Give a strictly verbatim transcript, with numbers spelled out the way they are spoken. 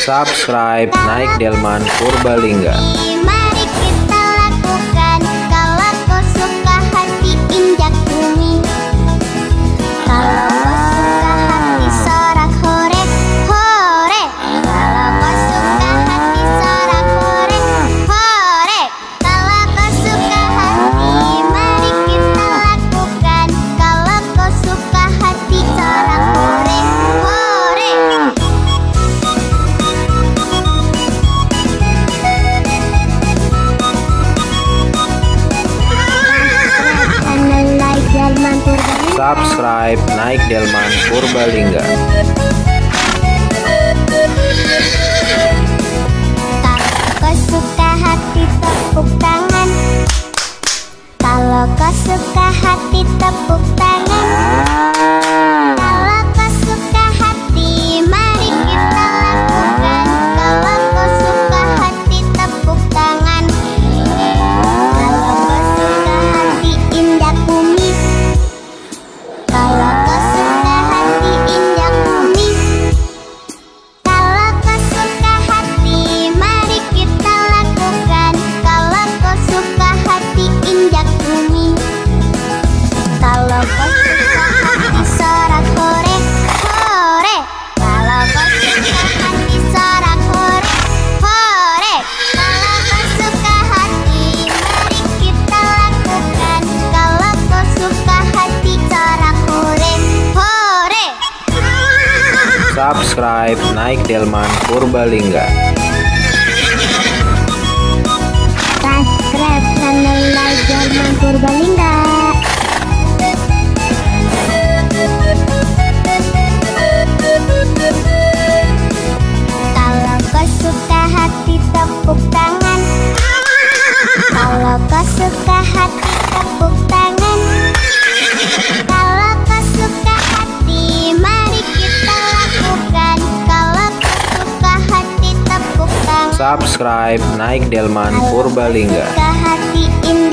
Subscribe Naik Delman Purbalingga. Mari kita lakukan, kalau kau suka hati injak bumi. Kalau kau suka hati sorak hore, hore. Kalau kau suka hati sorak hore, hore. Kalau kau suka hati, mari kita lakukan. Kalau kau suka hati sorak hore, hore. Subscribe Naik Delman Purbalingga. Kalau kau suka hati tepuk tangan. Kalau kau suka hati tepuk tangan. Kalau kau suka hati, mari kita lakukan. Kalau kau suka hati tepuk tangan. Kalau kau suka hati injak bumi. Kalau kau suka hati injak bumi. Kalau kau suka hati, mari kita lakukan. Kalau kau suka hati injak bumi. Kalau kau suka hati sorak hore, hore. Kalau kau suka hati sorak hore, hore. Kalau kau suka hati, mari kita lakukan. Kalau kau suka hati sorak hore, hore. Subscribe Naik Delman Purbalingga. Subscribe channel Naik Delman Purbalingga. Kalau kau suka hati tepuk tangan. Kalau kau suka hati tepuk tangan. Kalau kau suka hati, mari kita lakukan. Kalau kau suka hati tepuk tangan. Subscribe Naik Delman Purbalingga. Suka hati ini